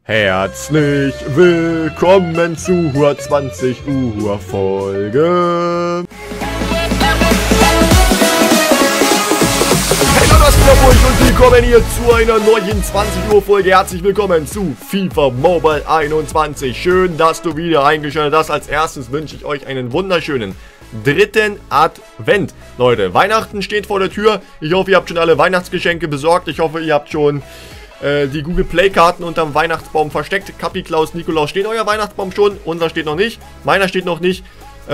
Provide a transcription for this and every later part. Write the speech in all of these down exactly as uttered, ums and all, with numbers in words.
Herzlich willkommen zur zwanzig Uhr Folge. Hey Leute, was geht ab euch und willkommen hier zu einer neuen zwanzig Uhr Folge. Herzlich willkommen zu FIFA Mobile einundzwanzig. Schön, dass du wieder eingeschaltet hast. Als erstes wünsche ich euch einen wunderschönen dritten Advent. Leute, Weihnachten steht vor der Tür. Ich hoffe, ihr habt schon alle Weihnachtsgeschenke besorgt. Ich hoffe, ihr habt schon die Google Play Karten unterm Weihnachtsbaum versteckt. Kapi, Klaus, Nikolaus, steht euer Weihnachtsbaum schon? Unser steht noch nicht. Meiner steht noch nicht.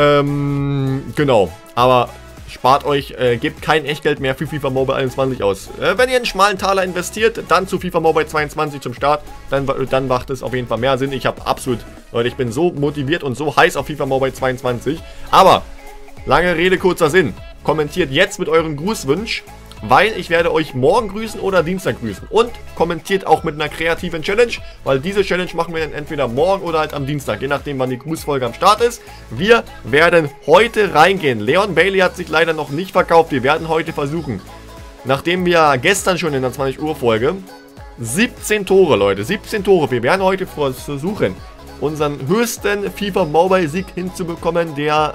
Ähm, genau. Aber spart euch, äh, gebt kein Echtgeld mehr für FIFA Mobile einundzwanzig aus. Äh, wenn ihr einen schmalen Taler investiert, dann zu FIFA Mobile zweiundzwanzig zum Start, dann, dann macht es auf jeden Fall mehr Sinn. Ich habe absolut, Leute, ich bin so motiviert und so heiß auf FIFA Mobile zweiundzwanzig. Aber, lange Rede, kurzer Sinn. Kommentiert jetzt mit euren Grußwünsch, weil ich werde euch morgen grüßen oder Dienstag grüßen. Und kommentiert auch mit einer kreativen Challenge, weil diese Challenge machen wir dann entweder morgen oder halt am Dienstag, je nachdem wann die Grußfolge am Start ist. Wir werden heute reingehen. Leon Bailey hat sich leider noch nicht verkauft. Wir werden heute versuchen, nachdem wir gestern schon in der zwanzig Uhr Folge siebzehn Tore, Leute, siebzehn Tore. Wir werden heute versuchen, unseren höchsten FIFA Mobile Sieg hinzubekommen, der...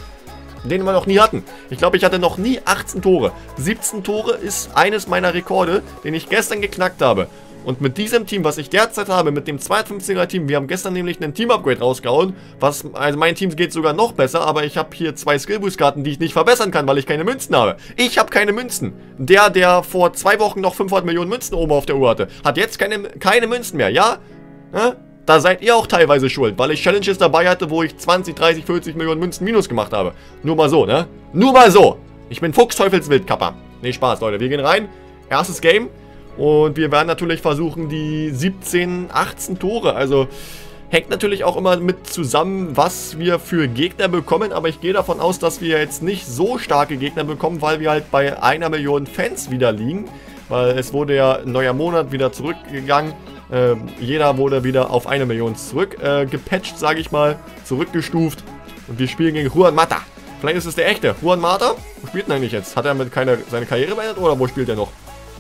den wir noch nie hatten. Ich glaube, ich hatte noch nie achtzehn Tore. siebzehn Tore ist eines meiner Rekorde, den ich gestern geknackt habe. Und mit diesem Team, was ich derzeit habe, mit dem zweihundertfünfziger Team, wir haben gestern nämlich einen Team-Upgrade rausgehauen, was, also mein Team geht sogar noch besser, aber ich habe hier zwei Skillboost-Karten, die ich nicht verbessern kann, weil ich keine Münzen habe. Ich habe keine Münzen. Der, der vor zwei Wochen noch fünfhundert Millionen Münzen oben auf der Uhr hatte, hat jetzt keine, keine Münzen mehr, ja? Ja? Da seid ihr auch teilweise schuld, weil ich Challenges dabei hatte, wo ich zwanzig, dreißig, vierzig Millionen Münzen minus gemacht habe. Nur mal so, ne? Nur mal so. Ich bin Fuchsteufelswildkapper. Nee, Spaß, Leute. Wir gehen rein. Erstes Game. Und wir werden natürlich versuchen, die siebzehn, achtzehn Tore. Also, hängt natürlich auch immer mit zusammen, was wir für Gegner bekommen. Aber ich gehe davon aus, dass wir jetzt nicht so starke Gegner bekommen, weil wir halt bei einer Million Fans wieder liegen. Weil es wurde ja ein neuer Monat wieder zurückgegangen. Äh, jeder wurde wieder auf eine Million zurück äh, gepatcht, sage ich mal, zurückgestuft. Und wir spielen gegen Juan Mata. Vielleicht ist es der echte. Juan Mata? Wo spielt er eigentlich jetzt? Hat er mit keine, seine Karriere beendet oder wo spielt er noch?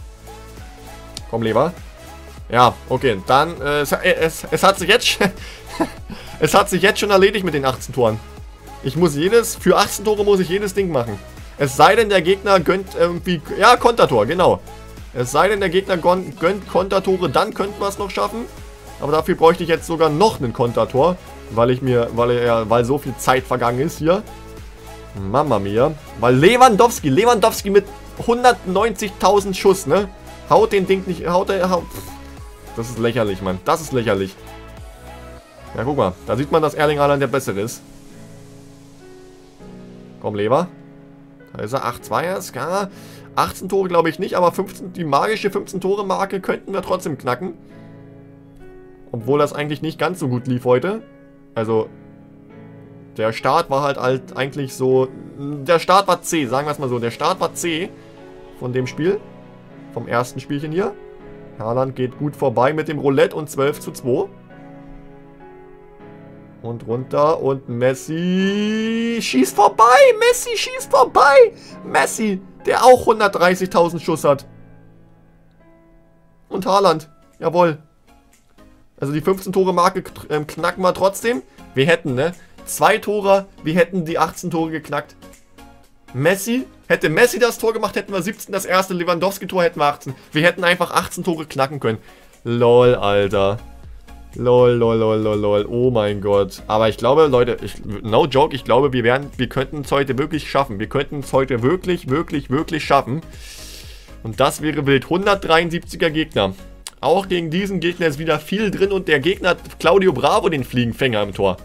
Komm, Leber. Ja, okay. Dann, äh, es, es, es hat sich jetzt es hat sich jetzt schon erledigt mit den achtzehn Toren. Ich muss jedes, für achtzehn Tore muss ich jedes Ding machen. Es sei denn, der Gegner gönnt irgendwie, ja, Kontertor, genau. Es sei denn, der Gegner gönnt Kontertore, dann könnten wir es noch schaffen. Aber dafür bräuchte ich jetzt sogar noch einen Kontertor, weil ich mir, weil er, weil so viel Zeit vergangen ist hier. Mama mia. Weil Lewandowski, Lewandowski mit hundertneunzigtausend Schuss, ne? Haut den Ding nicht, haut er, haut. Das ist lächerlich, Mann. Das ist lächerlich. Ja, guck mal. Da sieht man, dass Erling Haaland der Bessere ist. Komm, Lever. Da ist er, acht zwei erst, ja. achtzehn Tore glaube ich nicht, aber fünfzehn, die magische fünfzehn Tore Marke könnten wir trotzdem knacken. Obwohl das eigentlich nicht ganz so gut lief heute. Also, der Start war halt, halt eigentlich so... Der Start war C, sagen wir es mal so. Der Start war C von dem Spiel. Vom ersten Spielchen hier. Haaland geht gut vorbei mit dem Roulette und zwölf zu zwei. Und runter und Messi schießt vorbei. Messi schießt vorbei. Messi, der auch hundertdreißigtausend Schuss hat. Und Haaland. Jawohl. Also die fünfzehn Tore Marke äh, knacken wir trotzdem. Wir hätten, ne? Zwei Tore, wir hätten die achtzehn Tore geknackt. Messi, hätte Messi das Tor gemacht, hätten wir siebzehn. Das erste Lewandowski-Tor hätten wir achtzehn. Wir hätten einfach achtzehn Tore knacken können. Lol, Alter. Lol, lol, lol, lol, lol. Oh mein Gott. Aber ich glaube, Leute, ich, no joke, ich glaube, wir werden, wir könnten es heute wirklich schaffen. Wir könnten es heute wirklich, wirklich, wirklich schaffen. Und das wäre wild. hundertdreiundsiebziger Gegner. Auch gegen diesen Gegner ist wieder viel drin und der Gegner hat Claudio Bravo, den Fliegenfänger im Tor.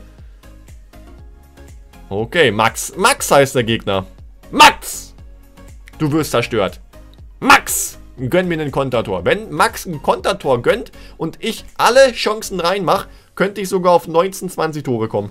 Okay, Max. Max heißt der Gegner. Max! Du wirst zerstört. Max! Gönn mir einen Kontertor. Wenn Max ein Kontertor gönnt und ich alle Chancen reinmache, könnte ich sogar auf neunzehn, zwanzig Tore kommen.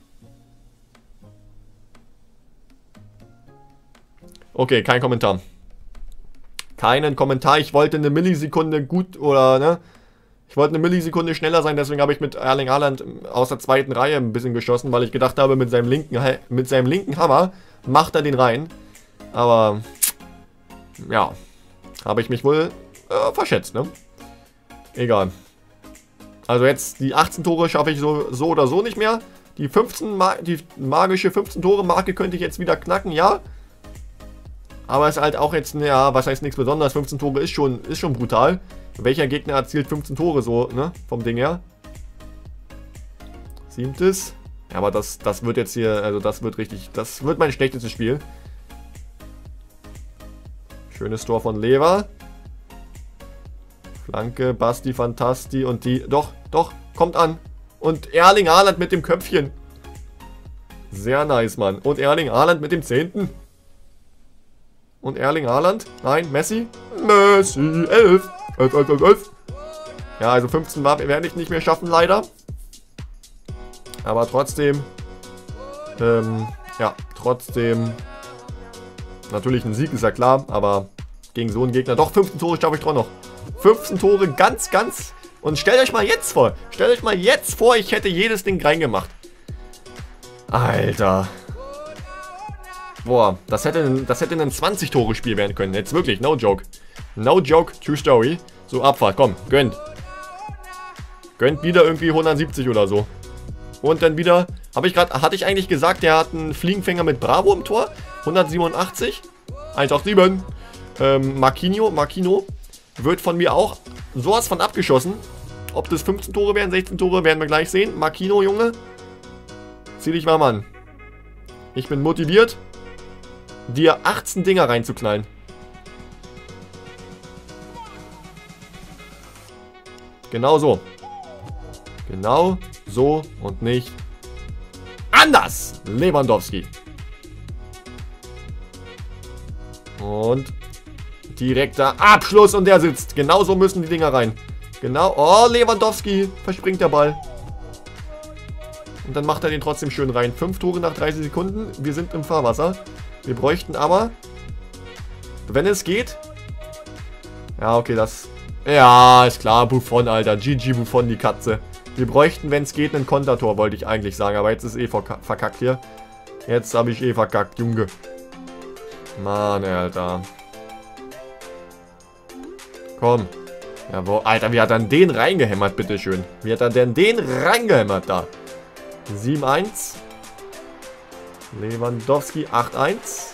Okay, kein Kommentar. Keinen Kommentar. Ich wollte eine Millisekunde gut oder, ne? Ich wollte eine Millisekunde schneller sein, deswegen habe ich mit Erling Haaland aus der zweiten Reihe ein bisschen geschossen, weil ich gedacht habe, mit seinem linken, mit seinem linken Hammer macht er den rein. Aber, ja, habe ich mich wohl äh, verschätzt, ne? Egal. Also jetzt die achtzehn Tore schaffe ich so, so oder so nicht mehr. Die fünfzehn, die magische fünfzehn Tore Marke könnte ich jetzt wieder knacken, ja. Aber es ist halt auch jetzt, ja, was heißt nichts Besonderes. fünfzehn Tore ist schon, ist schon brutal. Welcher Gegner erzielt fünfzehn Tore so, ne? Vom Ding her. Siebtes. Ja, aber das, das wird jetzt hier, also das wird richtig, das wird mein schlechtestes Spiel. Schönes Tor von Lever. Flanke, Basti, Fantasti und die, doch, doch, kommt an. Und Erling Haaland mit dem Köpfchen. Sehr nice, Mann. Und Erling Haaland mit dem zehnten. Und Erling Haaland, nein, Messi. Messi, elf. elf, elf, elf, elf. Ja, also fünfzehn werde ich nicht mehr schaffen, leider. Aber trotzdem, ähm, ja, trotzdem, natürlich ein Sieg ist ja klar, aber gegen so einen Gegner, doch, fünfzehn Tore schaffe ich doch noch. fünfzehn Tore, ganz, ganz, und stellt euch mal jetzt vor, stellt euch mal jetzt vor, ich hätte jedes Ding reingemacht. Alter. Boah, das hätte, das hätte ein zwanzig Tore Spiel werden können, jetzt wirklich, no joke. No joke, true story. So, Abfahrt, komm, gönnt. Gönnt wieder irgendwie hundertsiebzig oder so. Und dann wieder, habe ich gerade, hatte ich eigentlich gesagt, der hat einen Fliegenfänger mit Bravo im Tor. hundertsiebenundachtzig. hundertsiebenundachtzig. Ähm, Marquinhos, Marquinhos wird von mir auch sowas von abgeschossen. Ob das fünfzehn Tore werden, sechzehn Tore, werden wir gleich sehen. Marquinhos, Junge. Zieh dich mal an. Ich bin motiviert, dir achtzehn Dinger reinzuknallen. Genau so. Genau so und nicht anders. Lewandowski. Und direkter Abschluss und der sitzt. Genau so müssen die Dinger rein. Genau. Oh, Lewandowski. Verspringt der Ball. Und dann macht er den trotzdem schön rein. Fünf Tore nach dreißig Sekunden. Wir sind im Fahrwasser. Wir bräuchten aber, wenn es geht. Ja, okay, das... Ja, ist klar. Buffon, Alter. G G Buffon, die Katze. Wir bräuchten, wenn es geht, einen Kontertor, wollte ich eigentlich sagen. Aber jetzt ist eh verkackt hier. Jetzt habe ich eh verkackt, Junge. Mann, Alter. Komm. Jawohl. Alter, wie hat er denn den reingehämmert, bitteschön? Wie hat er denn den reingehämmert da? sieben eins. Lewandowski, acht eins.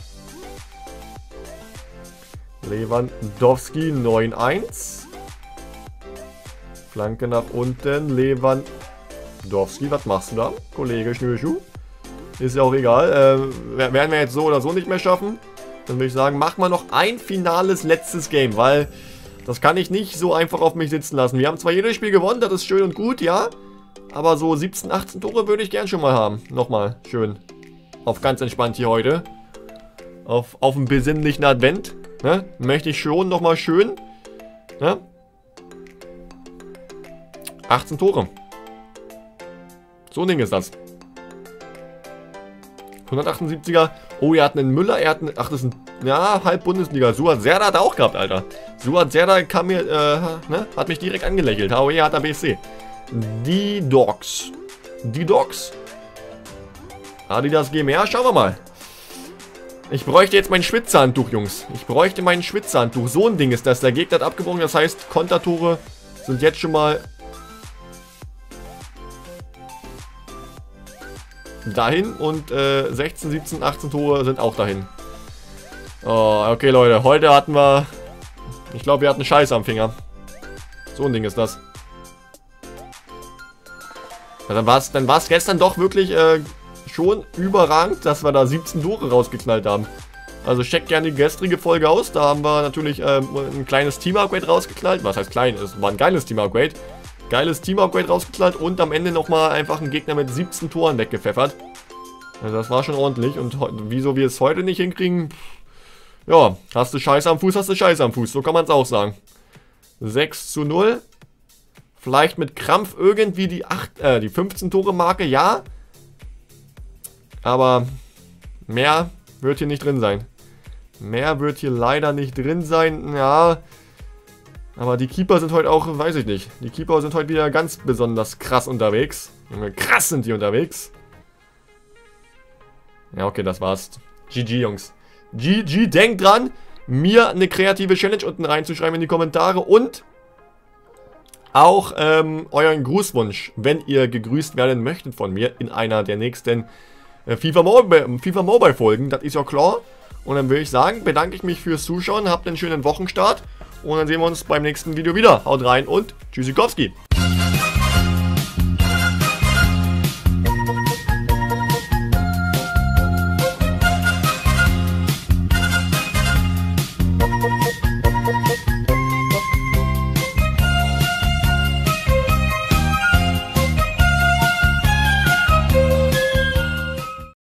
Lewandowski, neun eins. Flanke nach unten. Lewandowski, was machst du da, Kollege Schnürschuh? Ist ja auch egal. Äh, werden wir jetzt so oder so nicht mehr schaffen. Dann würde ich sagen, machen wir noch ein finales letztes Game, weil das kann ich nicht so einfach auf mich sitzen lassen. Wir haben zwar jedes Spiel gewonnen, das ist schön und gut, ja. Aber so siebzehn, achtzehn Tore würde ich gern schon mal haben. Nochmal, schön. Auf ganz entspannt hier heute. Auf, auf einen besinnlichen Advent. Ne? Möchte ich schon nochmal schön. Ne? achtzehn Tore. So ein Ding ist das. hundertachtundsiebziger. Oh, er hat einen Müller. Er hat einen, ach, das ist ein, ja, halb Bundesliga. Suat Serdar hat er auch gehabt, Alter. Suat Serdar kam mir, äh, ne? Hat mich direkt angelächelt. H O E hat er B S C. Die Dogs. Die Dogs. Adidas G M R, schauen wir mal. Ich bräuchte jetzt mein Schwitzerhandtuch, Jungs. Ich bräuchte mein Schwitzerhandtuch. So ein Ding ist das. Der Gegner hat abgebrochen. Das heißt, Kontertore sind jetzt schon mal dahin. Und äh, sechzehn, siebzehn, achtzehn Tore sind auch dahin. Oh, okay, Leute. Heute hatten wir... Ich glaube, wir hatten Scheiße am Finger. So ein Ding ist das. Ja, dann war es dann war's gestern doch wirklich äh, schon überragend, dass wir da siebzehn Tore rausgeknallt haben. Also checkt gerne die gestrige Folge aus. Da haben wir natürlich ähm, ein kleines Team-Upgrade rausgeknallt. Was heißt klein? Es war ein geiles Team-Upgrade. Geiles Team-Upgrade rausgeknallt und am Ende nochmal einfach einen Gegner mit siebzehn Toren weggepfeffert. Also das war schon ordentlich. Und wieso wir es heute nicht hinkriegen? Ja, hast du Scheiße am Fuß, hast du Scheiße am Fuß. So kann man es auch sagen. sechs zu null. Vielleicht mit Krampf irgendwie die, acht, äh, die fünfzehn Tore Marke, ja. Aber mehr wird hier nicht drin sein. Mehr wird hier leider nicht drin sein, ja. Aber die Keeper sind heute auch, weiß ich nicht. Die Keeper sind heute wieder ganz besonders krass unterwegs. Krass sind die unterwegs. Ja, okay, das war's. G G, Jungs. G G, denkt dran, mir eine kreative Challenge unten reinzuschreiben in die Kommentare und auch ähm, euren Grußwunsch, wenn ihr gegrüßt werden möchtet von mir in einer der nächsten äh, FIFA Mobile, FIFA Mobile Folgen. Das ist ja klar. Und dann würde ich sagen, bedanke ich mich fürs Zuschauen, habt einen schönen Wochenstart und dann sehen wir uns beim nächsten Video wieder. Haut rein und Tschüssikowski.